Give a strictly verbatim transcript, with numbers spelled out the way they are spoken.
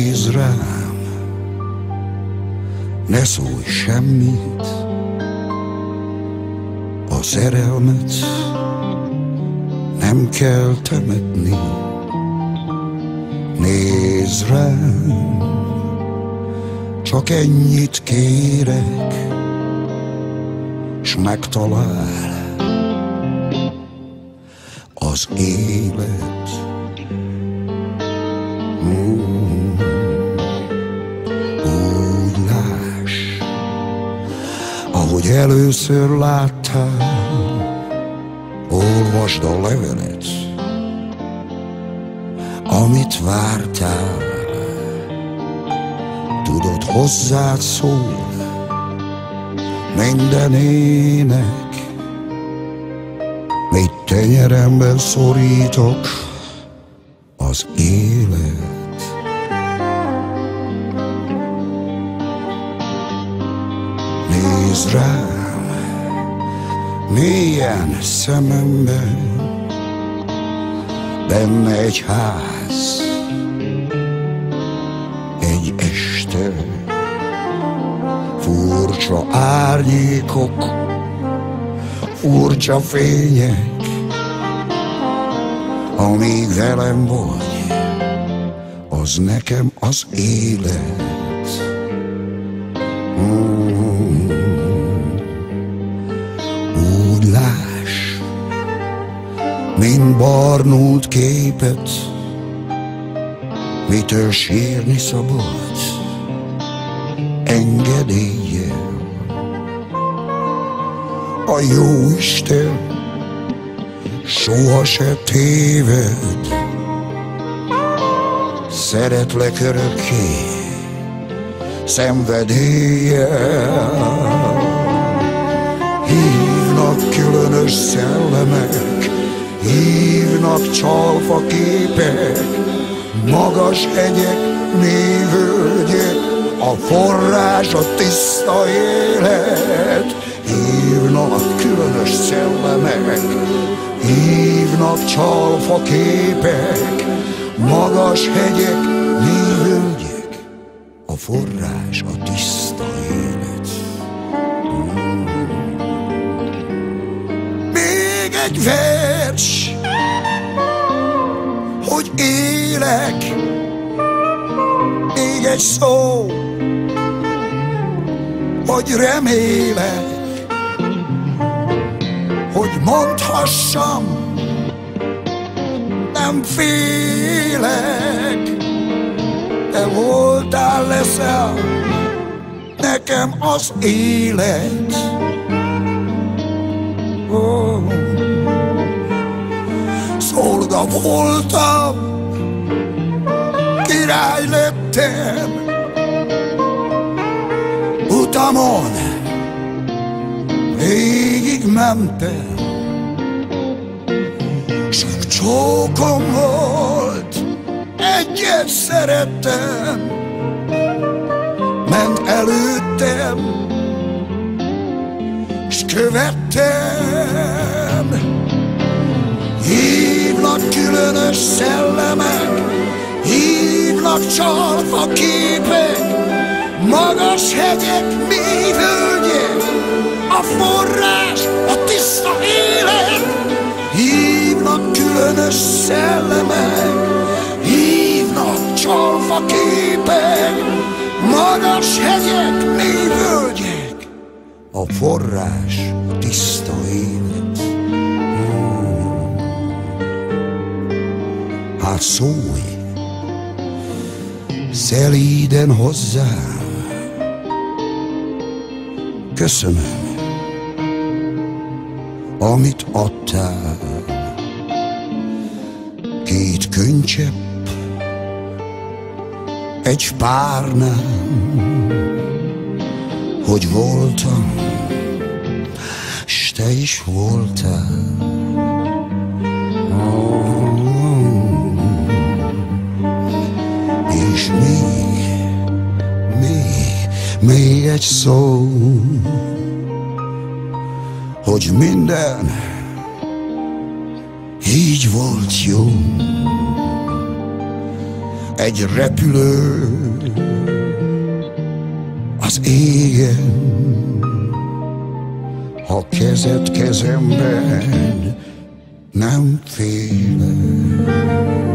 Nézd rám, ne szólj semmit, a szerelmet nem kell temetni. Nézd rám, csak ennyit kérek, s megtalál az élet. Mm. Úgy láss, ahogy először láttál, olvasd a levelet, amit vártál. Tudod, hozzád szól minden ének, még tenyeremben szorítok az élet. Nézd rám, mélyen szememben, benne egy ház, egy este, furcsa árnyékok, furcsa fények. Amíg velem vagy, az nekem az élet. Mm. Úgy láss, mint barnult képet, mitől sírni szabad engedéllyel. A Jóisten soha se téved, szeretlek örökké szenvedéllyel. Hívnak különös szellemek, hívnak csalfa képek, magas hegyek, mélyvölgyek, a forrás, a tiszta élet. Hívnak különös szellemek, hívnak csalfa képek, magas hegyek, mélyvölgyek, a forrás, a tiszta élet. Mm. Még egy vers, hogy élek, még egy szó, hogy remélek, hogy mondhassam, nem félek. Te voltál, leszel nekem az élet. Oh. Szolga voltam, király lettem, utamon végig mentem. Sok csókom volt, egyet szerettem, ment előttem, s követtem. Hívnak különös szellemek, hívnak csalfa képek, magas hegyek, mély völgyek, a forrás, a tiszta élet. Hívnak különös szellemek, hívnak csalfa képek, magas hegyek, mély völgyek, a forrás, a tiszta élet. Hát szólj szelíden hozzám, köszönöm, amit adtál. Két könycsepp, egy párnám, hogy voltam, s te is voltál. És még, még, még egy szó, hogy minden így volt jó. egy repülő az égen, ha kezed kezemben, nem félek.